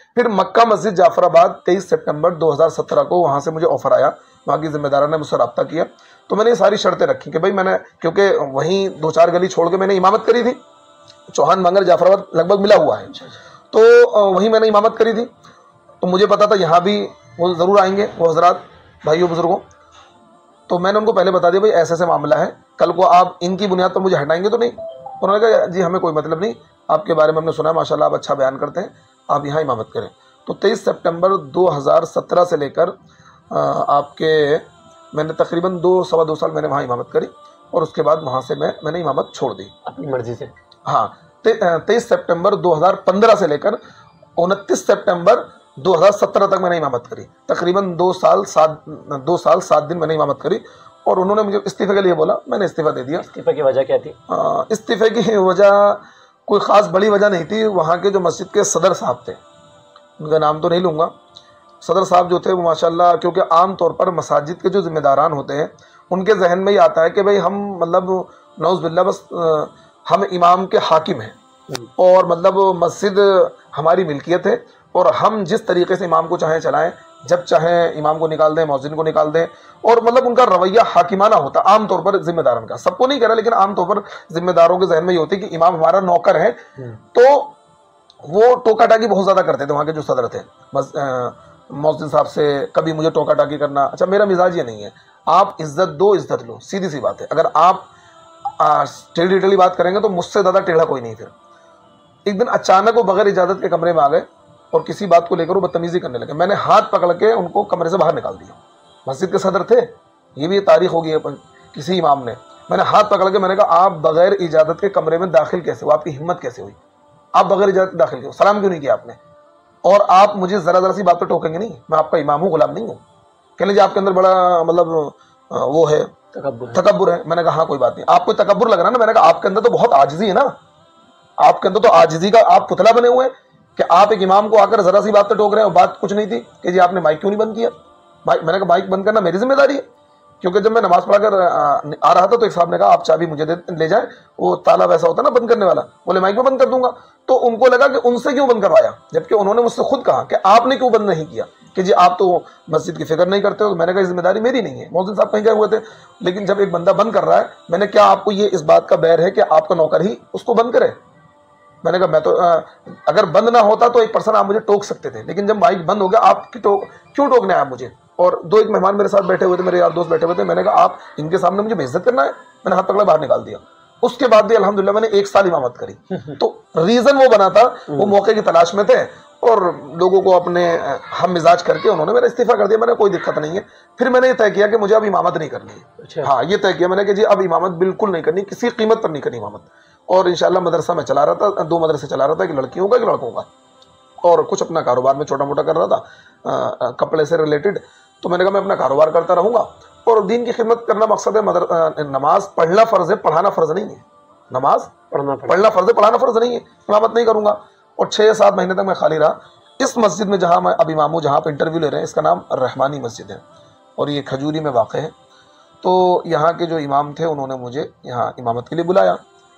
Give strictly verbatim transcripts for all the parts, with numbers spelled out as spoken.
फिर मक्का मस्जिद जाफराबाद तेईस सितंबर दो हज़ार सत्रह को वहाँ से मुझे ऑफर आया, वहाँ की जिम्मेदारों ने मुझसे रब्ता किया। तो मैंने ये सारी शर्तें रखी कि भाई मैंने, क्योंकि वहीं दो चार गली छोड़ के मैंने इमामत करी थी, चौहान बांगर जाफराबाद लगभग मिला हुआ है, तो वहीं मैंने इमामत करी थी। तो मुझे पता था यहाँ भी वो ज़रूर आएंगे वो हजरात भाइयों बुजुर्गों। तो मैंने उनको पहले बता दिया भाई ऐसे ऐसे मामला है, कल को आप इनकी बुनियाद पर मुझे हटाएंगे तो नहीं। उन्होंने कहा जी हमें कोई मतलब नहीं, आपके बारे में हमने सुना माशाल्लाह आप अच्छा बयान करते हैं, आप यहाँ इमामत करें। तो तेईस सितंबर दो हज़ार सत्रह से लेकर आपके मैंने तकरीबन दो सवा दो साल मैंने वहाँ इमामत करी, और उसके बाद वहाँ से मैं मैंने इमामत छोड़ दी अपनी मर्जी से। हाँ, तेईस सितंबर दो हज़ार पंद्रह से लेकर उनतीस सितंबर दो हज़ार सत्रह तक मैंने इमामत करी। तकरीबन दो साल सात दो साल सात दिन मैंने इमामत करी, और उन्होंने मुझे इस्तीफे के लिए बोला, मैंने इस्तीफा दे दिया। इस्तीफे की वजह क्या थी? इस्तीफे की वजह कोई ख़ास बड़ी वजह नहीं थी। वहाँ के जो मस्जिद के सदर साहब थे, उनका नाम तो नहीं लूँगा, सदर साहब जो थे वो माशाल्लाह, क्योंकि आम तौर पर मसाजिद के जो जिम्मेदारान होते हैं उनके जहन में ही आता है कि भाई हम मतलब नौज़ बिल्ला बस हम इमाम के हाकिम हैं, और मतलब मस्जिद हमारी मिल्कियत है, और हम जिस तरीके से इमाम को चाहें चलाएं, जब चाहें इमाम को निकाल दें, मौज़िन को निकाल दें, और मतलब उनका रवैया हाकिमाना होता आम तौर पर जिम्मेदारों का। सबको नहीं कह रहा, लेकिन आम तौर पर जिम्मेदारों के जहन में ये होती है कि इमाम हमारा नौकर है। तो वो टोका टाकी बहुत ज़्यादा करते थे वहाँ के जो सदर थे मौज़िन साहब से, कभी मुझे टोका टाकी करना। अच्छा, मेरा मिजाज ये नहीं है, आप इज्जत दो इज्जत लो, सीधी सी बात है। अगर आप टेढ़ी टेढ़ी बात करेंगे तो मुझसे ज़्यादा टेढ़ा कोई नहीं। फिर एक दिन अचानक वो बगैर इजाज़त के कमरे में आ गए और किसी बात को लेकर वो बदतमीजी करने लगे। मैंने हाथ पकड़ के उनको कमरे से बाहर निकाल दिया। मस्जिद के सदर थे, ये भी तारीख होगी किसी इमाम ने। मैंने हाथ पकड़ के मैंने कहा आप बगैर इजाज़त के कमरे में दाखिल कैसे हो, आपकी हिम्मत कैसे हुई, आप बगैर इजाज़त दाखिल क्यों, सलाम क्यों नहीं किया आपने, और आप मुझे ज़रा ज़रा सी बात पर टोकेंगे नहीं, मैं आपका इमाम हूँ, गुलाम नहीं हूँ। कह लीजिए आपके अंदर बड़ा मतलब वो है, तकब्बुर तकब्बुर है। मैंने कहा हाँ कोई बात नहीं, आपको तकब्बुर लग रहा है ना। मैंने कहा आपके अंदर तो बहुत आजिज़ी है ना, आपके अंदर तो आजिज़ी का आप पुतला बने हुए हैं कि आप एक इमाम को आकर ज़रा सी बात पर टोक रहे हैं, और बात कुछ नहीं थी कि जी आपने माइक क्यों नहीं बंद किया। माइक, मैंने कहा माइक बंद करना मेरी जिम्मेदारी है, क्योंकि जब मैं नमाज पढ़ाकर आ रहा था तो एक साहब ने कहा आप चाबी मुझे दे ले जाए, वो ताला वैसा होता है ना बंद करने वाला, बोले माइक में बंद कर दूंगा। तो उनको लगा कि उनसे क्यों बंद करवाया, जबकि उन्होंने मुझसे खुद कहा कि आपने क्यों बंद नहीं किया, कि जी आप तो मस्जिद की फिक्र नहीं करते हो। तो मैंने कहा जिम्मेदारी मेरी नहीं है, मौज़िन साहब कहीं गए हुए थे। लेकिन जब एक बंदा बंद कर रहा है, मैंने क्या आपको ये इस बात का बैर है कि आपका नौकर ही उसको बंद करे। मैंने कहा मैं तो आ, अगर बंद ना होता तो एक पर्सन आप मुझे टोक सकते थे, लेकिन जब माइक बंद हो गया आप टोक क्यों टोकने आया मुझे। और दो एक मेहमान मेरे साथ बैठे हुए थे, मेरे यार दोस्त बैठे हुए थे। मैंने कहा आप इनके सामने मुझे बेइज्जत करना है। मैंने हाथ पकड़ा बाहर निकाल दिया। उसके बाद भी अल्हम्दुलिल्लाह मैंने एक साल इमामत करी। तो रीज़न वो बना था, वो मौके की तलाश में थे, और लोगों को अपने हम मिजाज करके उन्होंने मेरा इस्तीफा कर दिया। मैंने कोई दिक्कत नहीं है। फिर मैंने ये तय किया कि मुझे अब इमामत नहीं करनी है। अच्छा। हाँ, ये तय किया मैंने कि जी अब इमामत बिल्कुल नहीं करनी, किसी कीमत पर नहीं करनी इमामत। और इंशाल्लाह मदरसा में चला रहा था, दो मदरसे चला रहा था, कि लड़कियों का कि लड़कों का, और कुछ अपना कारोबार में छोटा मोटा कर रहा था कपड़े से रिलेटेड। तो मैंने कहा मैं अपना कारोबार करता रहूँगा, और दीन की खिदमत करना मकसद है। मदर नमाज पढ़ना फ़र्ज़ है, पढ़ाना फ़र्ज़ नहीं है। नमाज पढ़ना पढ़ना फ़र्ज़ है, पढ़ाना फ़र्ज़ नहीं है। इमामत नहीं करूँगा। और छः सात महीने तक मैं खाली रहा इस मस्जिद में जहाँ मैं अब इमाम हूँ, जहाँ पर इंटरव्यू ले रहे हैं। इसका नाम रहमानी मस्जिद है, और ये खजूरी में वाक़ है। तो यहाँ के जो इमाम थे उन्होंने मुझे यहाँ इमामत के लिए बुलाया।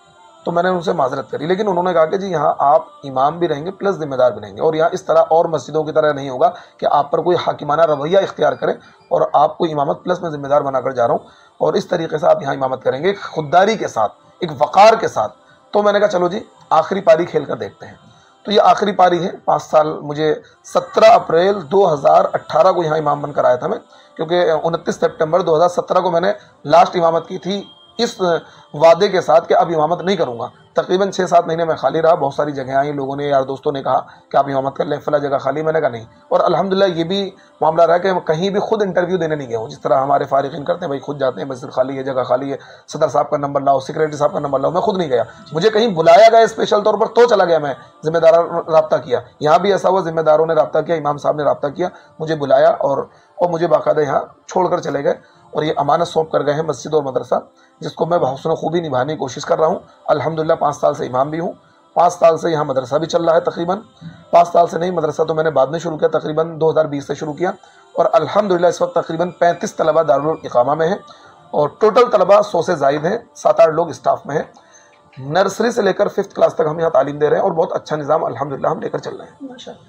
तो मैंने उनसे माजरत करी, लेकिन उन्होंने कहा कि जी यहाँ आप इमाम भी रहेंगे प्लस जिम्मेदार भी रहेंगे, और यहाँ इस तरह और मस्जिदों की तरह नहीं होगा कि आप पर कोई हाकिमाना रवैया इख्तियार करें और आपको इमामत प्लस में जिम्मेदार बनाकर जा रहा हूँ, और इस तरीके से आप यहाँ इमामत करेंगे एक खुददारी के साथ, एक वक़ार के साथ। तो मैंने कहा चलो जी आखिरी पारी खेल कर देखते हैं। तो ये आखिरी पारी है। पाँच साल मुझे सत्रह अप्रैल दो हज़ार अट्ठारह को यहाँ इमाम बनकर आया था मैं, क्योंकि उनतीस सितंबर दो हज़ार सत्रह को मैंने लास्ट इमामत की थी, इस वादे के साथ कि अब इमामत नहीं करूँगा। तकरीबन छः सात महीने में खाली रहा। बहुत सारी जगह आई, लोगों ने, यार दोस्तों ने कहा कि आप इमामत कर लें, फला जगह खाली। मैंने कहा नहीं। और अल्हम्दुलिल्लाह ये भी मामला रहा कि हम कहीं भी खुद इंटरव्यू देने नहीं गए हूँ, जिस तरह हमारे फारिकीन करते हैं, भाई खुद जाते हैं, मस्जिद खाली है, जगह खाली है, सदर साहब का नंबर लाओ, सेक्रेटरी साहब का नंबर लाओ। मैं खुद नहीं गया, मुझे कहीं बुलाया गया स्पेशल तौर पर तो चला गया मैं, जिम्मेदार रब्ता किया। यहाँ भी ऐसा हुआ, जिम्मेदारों ने रब्ता किया, इमाम साहब ने रब्ता किया, मुझे बुलाया, और और मुझे बाकायदा यहाँ छोड़ कर चले गए, और ये अमानत सौंप कर गए हैं मस्जिद और मदरसा, जिसको मैं बहुसन खूबी निभाने की कोशिश कर रहा हूँ। अल्हम्दुलिल्लाह पाँच साल से इमाम भी हूँ, पाँच साल से यहाँ मदरसा भी चल रहा है। तकरीबन पाँच साल से नहीं, मदरसा तो मैंने बाद में शुरू किया, तकरीबन दो हज़ार बीस से शुरू किया। और अल्हम्दुलिल्लाह इस वक्त तकरीबन पैंतीस तलबा दारुल इकामा में हैं, और टोटल तलबा सौ से ज़ायद हैं, सात आठ लोग स्टाफ में हैं। नर्सरी से लेकर फिफ्थ क्लास तक हम यहाँ तालीम दे रहे हैं, और बहुत अच्छा निज़ाम अल्हम्दुलिल्लाह हम लेकर चल रहे हैं। माशाअल्लाह।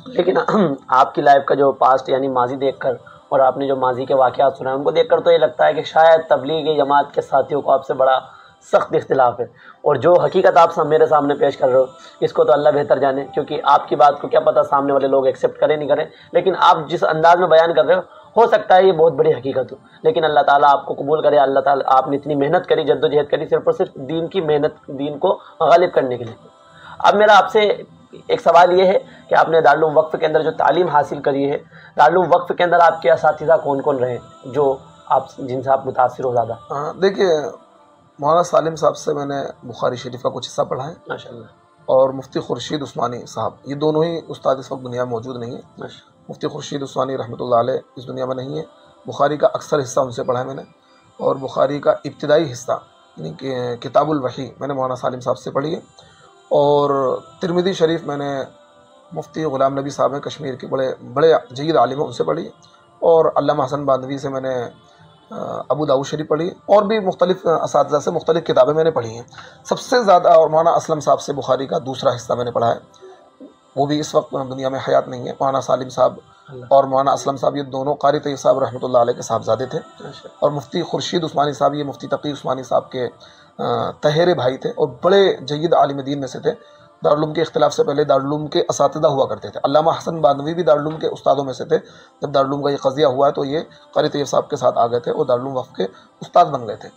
लेकिन आपकी लाइफ का जो पास्ट यानी माजी देखकर और आपने जो माजी के वाक़यात सुनाए उनको देखकर तो ये लगता है कि शायद तबलीगी जमात के साथियों को आपसे बड़ा सख्त इख्तिलाफ है। और जो हकीकत आप सब मेरे सामने पेश कर रहे हो इसको तो अल्लाह बेहतर जाने, क्योंकि आपकी बात को क्या पता सामने वाले लोग एक्सेप्ट करें नहीं करें, लेकिन आप जिस अंदाज में बयान कर रहे हो हो सकता है ये बहुत बड़ी हकीकत हो। लेकिन अल्लाह ताला आपको कबूल करे। अल्लाह ताला आपने इतनी मेहनत करी, जद्दोजहद करी सिर्फ और सिर्फ दीन की मेहनत, दीन को गालिब करने के लिए। अब मेरा आपसे एक सवाल ये है कि आपने दारुल वक्फ के अंदर जो तालीम हासिल करी है, दारुल वक्फ के अंदर आपके असातिज़ा कौन कौन रहे जो आप जिनसे आप मुतासिर हो ज़्यादा? हाँ, देखिए मौलाना सालिम साहब से मैंने बुखारी शरीफ का कुछ हिस्सा पढ़ा है माशाअल्लाह, और मुफ्ती खुर्शीद उस्मानी साहब, ये दोनों ही उस्ताद इस वक्त दुनिया में मौजूद नहीं है। मुफ्ती खुर्शीद उस्मानी रहमतुल्लाह अलैह इस दुनिया में नहीं है। बुखारी का अक्सर हिस्सा उनसे पढ़ा है मैंने, और बुखारी का इब्तिदाई हिस्सा यानी कि किताबुल वही मैंने मौलाना सालिम साहब से पढ़ी है। और तिरमिज़ी शरीफ मैंने मुफ्ती ग़ुलाम नबी साहब हैं कश्मीर के, बड़े बड़े जय्यद आलिम हैं, उनसे पढ़ी। और अल्लामा हसन बांधवी से मैंने अबू दाऊद शरीफ पढ़ी, और भी मुख्तलिफ़ असातिज़ा से मुख्तलिफ़ किताबें मैंने पढ़ी हैं। सबसे ज़्यादा और मौलाना असलम साहब से बुखारी का दूसरा हिस्सा मैंने पढ़ा है, वो भी इस वक्त दुनिया में हयात नहीं है। मौलाना सालिम साहब और मौलाना असलम साहब ये दोनों कारी तैयब साहब रहमतुल्लाह अलैह के साहबजादे थे। और मुफ्ती खुर्शीद उस्मानी साहब ये मुफ्ती तकी उस्मानी साहब के तहेरे भाई थे और बड़े जय्यद आलिम दीन में से थे। दारुल उलूम के इख्तिलाफ से पहले दारुल उलूम के असातिज़ा हुआ करते थे। अल्लामा हसन बानवी भी दारुल उलूम के उस्तादों में से थे। जब दारुल उलूम का ये क़ज़िया हुआ तो ये कारी तैयब साहब के साथ आ गए थे और दारुल उलूम वफ़ के उस्ताद बन गए थे।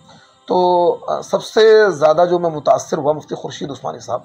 तो सबसे ज़्यादा जो मैं मुतासिर हुआ मुफ्ती खुर्शीद उस्मानी साहब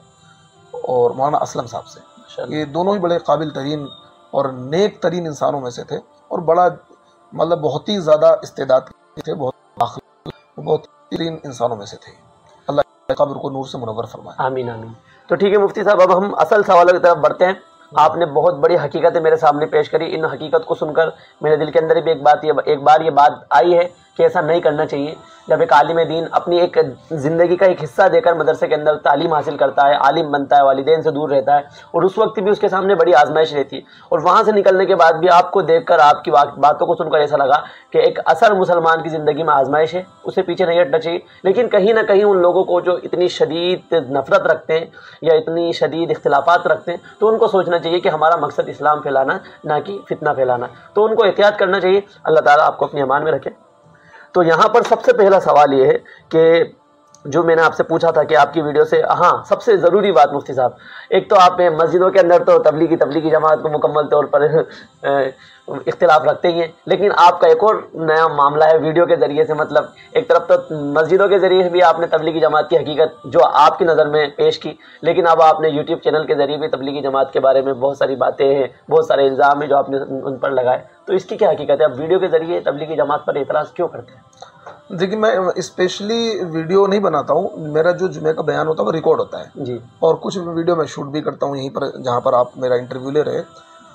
और मौलाना असलम साहब से। ये दोनों ही बड़े काबिल तरीन और नेक तरीन इंसानों में से थे, और बड़ा मतलब बहुत ही ज़्यादा इस्तेदाद थे, बहुत बहुत तरीन इंसानों में से थे। अल्लाह कब्र को नूर से मुनव्वर फरमाए। आमीन आमीन। तो ठीक है मुफ्ती साहब, अब हम असल सवालों की तरफ बढ़ते हैं। आपने बहुत बड़ी हकीकतें मेरे सामने पेश करी। इन हकीकत को सुनकर मेरे दिल के अंदर भी एक बात ये एक बार ये बात आई है कि ऐसा नहीं करना चाहिए। जब एक आलिम दीन अपनी एक ज़िंदगी का एक हिस्सा देकर मदरसे के अंदर तालीम हासिल करता है, आलिम बनता है, वालिदैन से दूर रहता है, और उस वक्त भी उसके सामने बड़ी आजमाइश रहती है, और वहाँ से निकलने के बाद भी आपको देखकर, आपकी बातों को सुनकर ऐसा लगा कि एक असर मुसलमान की ज़िंदगी में आजमाइश है, उसे पीछे नहीं हटना चाहिए। लेकिन कहीं ना कहीं उन लोगों को जो इतनी शदीद नफ़रत रखते हैं या इतनी शदीद इख्तिलाफात रखते हैं, तो उनको सोचना चाहिए कि हमारा मकसद इस्लाम फैलाना, ना कि फितना फैलाना। तो उनको एहतियात करना चाहिए। अल्लाह ताला आपको अपनी अमान में रखे। तो यहाँ पर सबसे पहला सवाल ये है कि जो मैंने आपसे पूछा था कि आपकी वीडियो से, हाँ सबसे ज़रूरी बात मुफ्ती साहब, एक तो आप मस्जिदों के अंदर तो तबलीगी तबलीगी जमात को मुकम्मल तौर पर इख्तिलाफ रखते ही हैं, लेकिन आपका एक और नया मामला है वीडियो के ज़रिए से। मतलब एक तरफ तो मस्जिदों के ज़रिए भी आपने तबलीगी जमात की हकीकत जो आपकी नज़र में पेश की, लेकिन अब आपने यूट्यूब चैनल के ज़रिए भी तबलीगी जमात के बारे में बहुत सारी बातें हैं, बहुत सारे इल्ज़ाम हैं जो आपने उन पर लगाए। तो इसकी क्या हकीकत है? आप वीडियो के ज़रिए तबलीगी जमात पर एतराज़ क्यों करते हैं? देखिए, मैं स्पेशली वीडियो नहीं बनाता हूँ। मेरा जो जुमे का बयान होता है वो रिकॉर्ड होता है जी, और कुछ वीडियो मैं शूट भी करता हूँ यहीं पर जहाँ पर आप मेरा इंटरव्यू ले रहे हैं।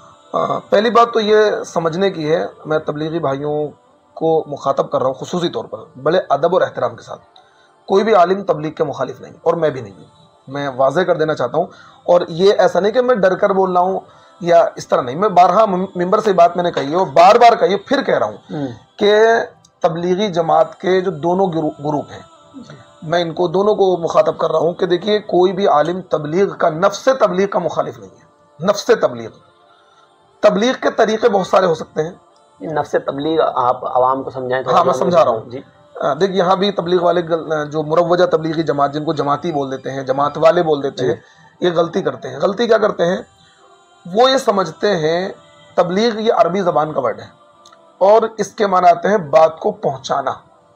पहली बात तो ये समझने की है, मैं तबलीगी भाइयों को मुखातब कर रहा हूँ खुसूसी तौर पर बड़े अदब और एहतराम के साथ। कोई भी आलिम तबलीग के मुखालिफ नहीं, और मैं भी नहीं हूँ, मैं वाज़ेह कर देना चाहता हूँ। और ये ऐसा नहीं कि मैं डर कर बोल रहा हूँ या इस तरह नहीं, मैं बारहा मिंबर से बात मैंने कही है और बार बार कही, फिर कह रहा हूँ कि तबलीगी जमात के जो दोनों ग्रुप हैं, मैं इनको दोनों को मुखातब कर रहा हूँ कि देखिए, कोई भी आलिम तबलीग का, नफ्स तबलीग का मुखालिफ नहीं है। नफ्स तबलीग, तबलीग के तरीके बहुत सारे हो सकते हैं। नफ्स तबलीग आप आवाम को समझाएं तो। हाँ, मैं समझा रहा हूँ जी। देख, यहाँ भी तबलीग वाले जो मुरव्वजा तबलीगी जमात, जिनको जमाती बोल देते हैं, जमात वाले बोल देते हैं, ये गलती करते हैं। गलती क्या करते हैं? वो ये समझते हैं तबलीग ये अरबी ज़बान का वर्ड है और इसके माने आते हैं बात को पहुँचाना।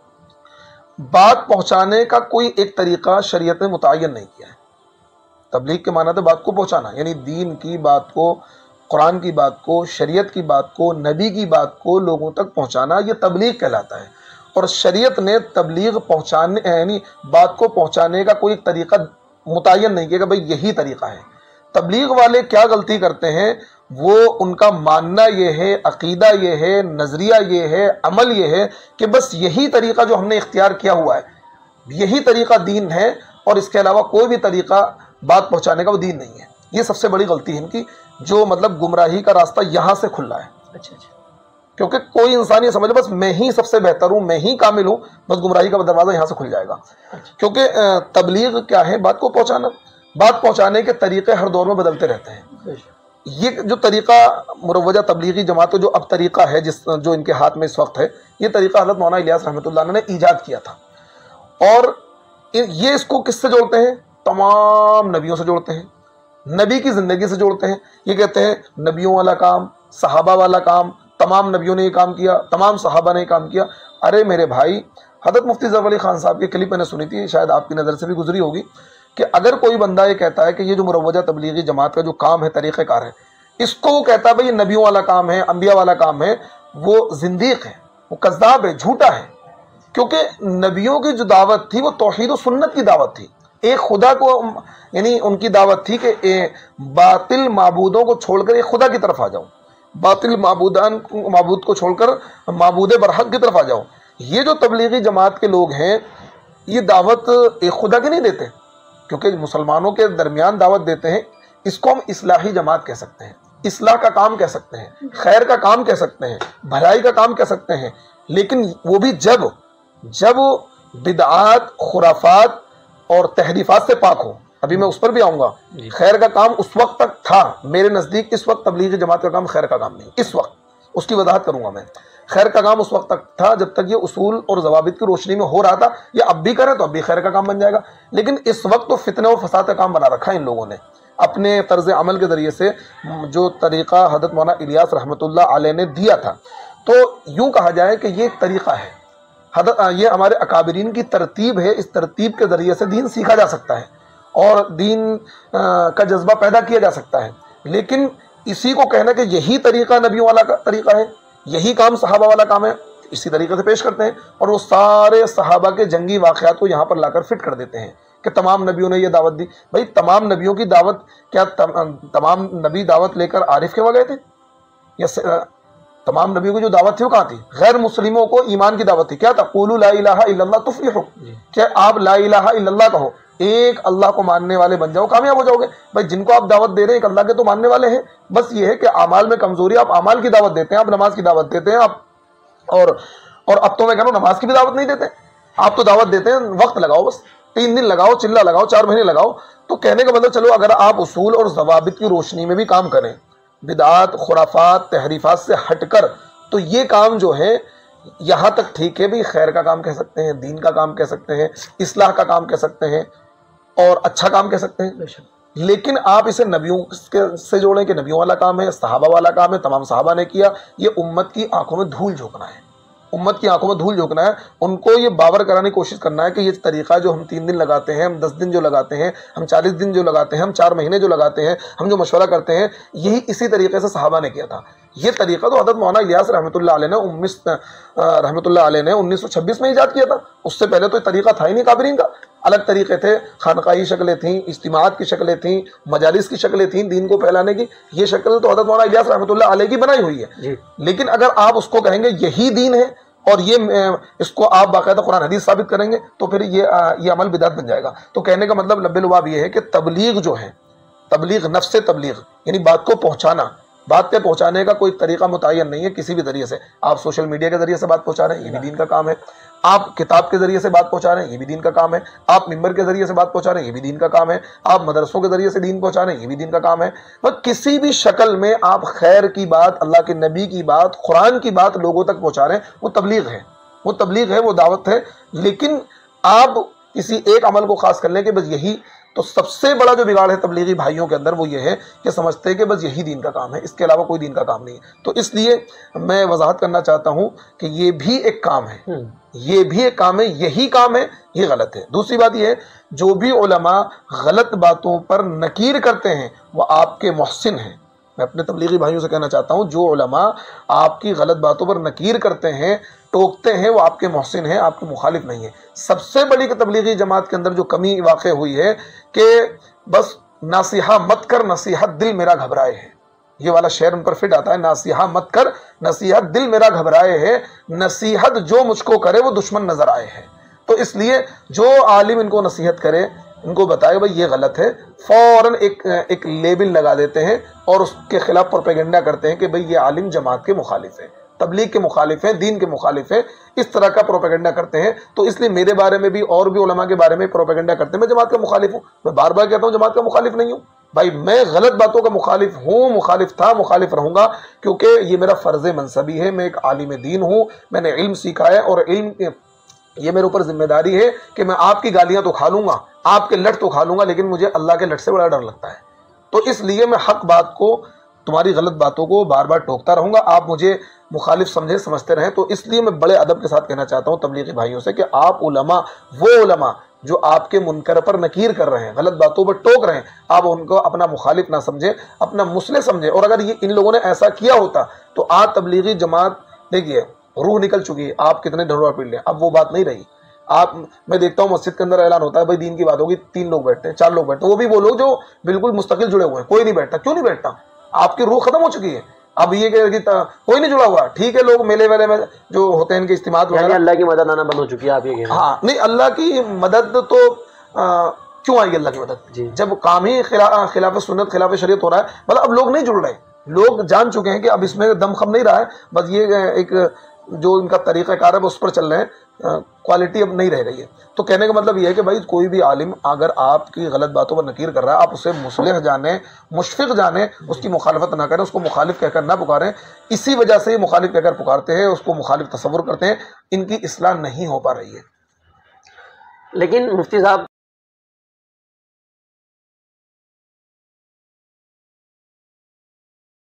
बात पहुँचाने का कोई एक तरीका शरीयत ने मुतय्यन नहीं किया है। तबलीग के माने तो बात को पहुँचाना, यानी दीन की बात को, कुरान की बात को, शरीयत की बात को, नबी की बात को लोगों तक पहुँचाना, ये तबलीग कहलाता है। और शरीयत ने तबलीग पहुँचाने यानी बात को पहुँचाने का कोई तरीका मुतय्यन नहीं किया कि भाई यही तरीका है। तबलीग वाले क्या गलती करते हैं, वो उनका मानना ये है, अकीदा ये है, नज़रिया ये है, अमल ये है कि बस यही तरीका जो हमने इख्तियार किया हुआ है, यही तरीका दीन है, और इसके अलावा कोई भी तरीका बात पहुँचाने का वो दीन नहीं है। ये सबसे बड़ी गलती है इनकी, जो मतलब गुमराही का रास्ता यहाँ से खुला है। अच्छा अच्छा। क्योंकि कोई इंसान ये समझ बस मैं ही सबसे बेहतर हूँ, मैं ही कामिल हूँ, बस गुमराही का दरवाज़ा यहाँ से खुल जाएगा। क्योंकि तबलीग क्या है? बात को पहुँचाना। बात पहुँचाने के तरीके हर दौर में बदलते रहते हैं। ये जो तरीक़ा मुरव्वजा तबलीगी जमात जो अब तरीक़ा है जिस जो इनके हाथ में इस वक्त है, ये तरीक़ा हज़रत मौलाना इलियास रहमतुल्लाह अलैह ने ईजाद किया था। और ये इसको किससे जोड़ते हैं? तमाम नबियों से जोड़ते हैं, नबी की ज़िंदगी से जोड़ते हैं। ये कहते हैं नबियों वाला काम, सहाबा वाला काम, तमाम नबियों ने ये काम किया, तमाम सहाबा ने ये काम किया। अरे मेरे भाई, हज़रत मुफ्ती ज़फ़र अली ख़ान साहब की क्लिप मैंने सुनी थी, शायद आपकी नज़र से भी गुजरी होगी, कि अगर कोई बंदा ये कहता है कि ये जो मुरव्वजा तबलीगी जमात का जो काम है, तरीक़ेकार है, इसको वो कहता है भाई ये नबियों वाला काम है, अंबिया वाला काम है, वो ज़िंदीक़ है, वो कज़्ज़ाब है, झूठा है। क्योंकि नबियों की जो दावत थी वो तौहीद और सुन्नत की दावत थी। एक खुदा को, यानी उनकी दावत थी कि बातिल माबूदों को छोड़कर एक खुदा की तरफ आ जाओ, बातिल माबूदान माबूद को छोड़कर माबूद बरहक की तरफ आ जाओ। ये जो तबलीगी जमात के लोग हैं, ये दावत एक खुदा की नहीं देते, क्योंकि मुसलमानों के दरमियान दावत देते हैं। इसको हम इस्लाही जमात कह सकते हैं, इस्लाह का काम कह सकते हैं, खैर का काम कह सकते हैं, भलाई का काम कह सकते हैं। लेकिन वो भी जब जब बिदआत, खुराफात और तहरीफात से पाक हो। अभी मैं उस पर भी आऊँगा। खैर का काम उस वक्त तक था मेरे नज़दीक, इस वक्त तबलीगी जमात का काम खैर का काम नहीं, इस वक्त उसकी वजाहत करूँगा मैं। खैर का काम उस वक्त तक था जब तक ये उसूल और ज़वाबित की रोशनी में हो रहा था। ये अब भी करें तो अब भी खैर का काम बन जाएगा। लेकिन इस वक्त तो फितने और फसाद का काम बना रखा है इन लोगों ने अपने तर्ज अमल के ज़रिए से, जो तरीक़ा हज़रत मौलाना इलियास रहमतुल्लाह अलैह ने दिया था। तो यूँ कहा जाए कि ये एक तरीक़ा है, ये हमारे अकाबरीन की तरतीब है। इस तरतीब के ज़रिए से दीन सीखा जा सकता है और दीन का जज्बा पैदा किया जा सकता है। लेकिन इसी को कहना कि यही तरीक़ा नबियों वाला का तरीक़ा है, यही काम सहाबा वाला काम है, इसी तरीके से पेश करते हैं। और वो सारे सहाबा के जंगी वाक़यात को यहाँ पर लाकर फिट कर देते हैं कि तमाम नबियों ने ये दावत दी। भाई तमाम नबियों की दावत, क्या तम, तमाम नबी दावत लेकर आरिफ के वहाँ गए थे? या तमाम नबियों की जो दावत थी वो कहाँ थी? गैर मुस्लिमों को ईमान की दावत थी। क्या था? क़ूलू ला इलाहा इल्लल्लाह तुफ़्लिहू, क्या आप ला इलाहा इल्लल्लाह कहो, एक अल्लाह को मानने वाले बन जाओ, कामयाब हो जाओगे। भाई जिनको आप दावत दे रहे हैं एक अल्लाह के तो मानने वाले हैं। बस ये है कि अमाल में कमजोरी, आप अमाल की दावत देते हैं, आप नमाज की दावत देते हैं, आप और और अब तो मैं कह रहा हूँ नमाज की भी दावत नहीं देते, आप तो दावत देते हैं वक्त लगाओ, बस तीन दिन लगाओ, चिल्ला लगाओ, चार महीने लगाओ। तो कहने का मतलब चलो अगर आप उसूल और ज़वाबित की रोशनी में भी काम करें, बिदआत, खुराफात, तहरीफात से हटकर, तो ये काम जो है यहाँ तक ठीक है। भी खैर का काम कह सकते हैं, दीन का काम कह सकते हैं, इस्लाह का काम कह सकते हैं और अच्छा काम कह सकते हैं। लेकिन आप इसे नबियों से जोड़ें कि नबियों वाला काम है, सहाबा वाला काम है, तमाम सहाबा ने किया, ये उम्मत की आंखों में धूल झोंकना है। उम्मत की आंखों में धूल झोंकना है। उनको ये बावर कराने की कोशिश करना है कि ये तरीक़ा जो हम तीन दिन लगाते हैं, हम दस दिन जो लगाते हैं, हम चालीस दिन जो लगाते हैं, हम चार महीने जो लगाते हैं, हम जो मशवरा करते हैं, यही इसी तरीके से सहाबा ने किया था। ये तरीक़ा तो हज़रत मौलाना इलियास रहमतुल्लाह अलैह ने उन्नीस रहमतुल्लाह अलैह ने उन्नीस सौ छब्बीस में ईजाद किया था। उससे पहले तो तरीक़ा था ही नहीं काबरीन का। अलग तरीक़े थे, खानकाही शक्लें थीं, इज्तिमात की शक्लें थीं, मजालिस की शक्लें थीं दीन को फैलाने की। ये शक्ल तो हज़रत मौलाना इलियास रहमतुल्लाह अलैह की बनाई हुई है। लेकिन अगर आप उसको कहेंगे यही दीन है और ये इसको आप बाकायदा कुरान हदीस साबित करेंगे, तो फिर ये ये अमल बिदअत बन जाएगा। तो कहने का मतलब लब्बे लुबाब ये है कि तबलीग जो है, तबलीग नफ्स तबलीग, यानी बात को पहुंचाना, बात के पहुंचाने का कोई तरीका मुतय्यन नहीं है। किसी भी जरिए से आप सोशल मीडिया के जरिए से बात पहुंचा रहे हैं, ये भी दीन का काम है। आप किताब के जरिए से बात पहुंचा रहे हैं, ये भी दीन का काम है। आप मिंबर के जरिए से बात पहुंचा रहे हैं, ये भी दीन का काम है। आप मदरसों के जरिए से दीन पहुंचा रहे हैं, ये भी दीन का काम है। बस किसी भी शक्ल में आप खैर की बात, अल्लाह के नबी की बात, कुरान की बात लोगों तक पहुंचा रहे हैं, वो तबलीग है, वो तबलीग है, वो दावत है। लेकिन आप किसी एक अमल को खास कर लें कि बस यही, तो सबसे बड़ा जो बिगाड़ है तबलीगी भाइयों के अंदर वो ये है कि समझते हैं कि बस यही दीन का काम है, इसके अलावा कोई दीन का काम नहीं है। तो इसलिए मैं वजाहत करना चाहता हूँ कि ये भी एक काम है, ये भी एक काम है, यही काम है, ये गलत है। दूसरी बात ये है, जो भी उलमा गलत बातों पर नकीर करते हैं वो आपके मोहसिन हैं। मैं अपने तबलीगी भाइयों से कहना चाहता हूँ, जो उलमा आपकी गलत बातों पर नकीर करते हैं, टोकते हैं, वो आपके मोहसिन हैं, आपके मुखालिफ नहीं है। सबसे बड़ी तबलीगी जमात के अंदर जो कमी वाक़ हुई है कि बस नासिहा मत कर, नसीहत दिल मेरा घबराए है। ये वाला शेर उन पर फिट आता है, नासिहा मत कर, नसीहत दिल मेरा घबराए है, नसीहत जो मुझको करे वो दुश्मन नजर आए है। तो इसलिए जो आलिम इनको नसीहत करे, इनको बताए भाई ये गलत है, फौरन एक एक लेबल लगा देते हैं और उसके खिलाफ प्रोपेगेंडा करते हैं कि भाई ये आलिम जमात के मुखालिफ है, तबलीग के मुखालिफ है, दीन के मुखालिफ है। इस तरह का प्रोपेगेंडा करते हैं। तो इसलिए मेरे बारे में भी और भी उलमा के बारे में प्रोपेगेंडा करते हैं मैं जमात का मुखालिफ हूँ। मैं बार बार कहता हूँ जमात का मुखालिफ नहीं हूँ, भाई मैं गलत बातों का मुखालिफ हूँ, मुखालिफ था, मुखालिफ रहूँगा, क्योंकि ये मेरा फ़र्ज़ मनसबी है। मैं एक आलिम दीन हूँ, मैंने इल्म सीखा है और इल्म ये मेरे ऊपर जिम्मेदारी है कि मैं आपकी गालियाँ तो खा लूँगा, आपके लट तो खा लूँगा, लेकिन मुझे अल्लाह के लट से बड़ा डर लगता है। तो इसलिए मैं हक बात को, तुम्हारी गलत बातों को बार बार टोकता रहूँगा, आप मुझे मुखालिफ समझे समझते रहें। तो इसलिए मैं बड़े अदब के साथ कहना चाहता हूँ तबलीगी भाइयों से कि आप उलमा, वो उलमा जो आपके मुनकर पर नकीर कर रहे हैं, गलत बातों पर टोक रहे हैं, आप उनको अपना मुखालिफ ना समझें, अपना मुस्लिम समझें। और अगर ये इन लोगों ने ऐसा किया होता तो आज तबलीगी जमात, देखिए रूह निकल चुकी है, आप कितने ढंढोरा पीट लें, अब वो बात नहीं रही। आप, मैं देखता हूँ मस्जिद के अंदर ऐलान होता है, भाई दीन की बात होगी, तीन लोग बैठते हैं, चार लोग बैठते हैं, वो भी वो लोग जो बिल्कुल मुस्तकिल जुड़े हुए हैं, कोई नहीं बैठता। क्यों नहीं बैठता? आपकी रूह खत्म हो चुकी है। अब ये कि कोई नहीं जुड़ा हुआ, ठीक है, लोग मेले वेले में जो होते हैं इनके इस्तेमाल, अल्लाह की मदद आना बंद हो चुकी है, आप ये कह रहे हैं? हाँ, नहीं, अल्लाह की मदद तो आ, क्यों आएगी अल्लाह की मदद, जब काम ही खिला, खिलाफ सुन्नत, खिलाफ शरीयत हो रहा है। मतलब अब लोग नहीं जुड़ रहे, लोग जान चुके हैं कि अब इसमें दम खम नहीं रहा है, बस ये एक जो इनका तरीक़ाकार है उस पर चल रहे हैं, क्वालिटी अब नहीं रह गई है। तो कहने का मतलब ये है कि भाई कोई भी आलिम अगर आपकी गलत बातों पर नकीर कर रहा है, आप उसे मुस्लिह जाने, मुशफिक जाने, उसकी मुखालफत ना करें, उसको मुखालिफ कहकर ना पुकारें। इसी वजह से ये मुखालिफ कहकर पुकारते हैं, उसको मुखालिफ तस्वुर करते हैं, इनकी इस्लाह नहीं हो पा रही है। लेकिन मुफ्ती साहब